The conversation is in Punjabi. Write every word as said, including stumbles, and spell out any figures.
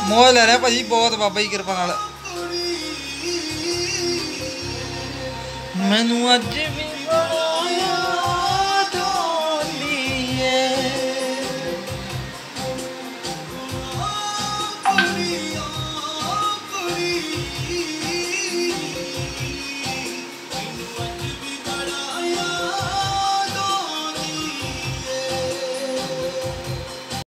ਮੌਜ ਲੈ ਰਿਹਾ ਭਾਜੀ ਬਹੁਤ ਬਾਬਾ ਜੀ ਕਿਰਪਾ ਨਾਲ। ਮੈਨੂੰ ਅੱਜ ਵੀ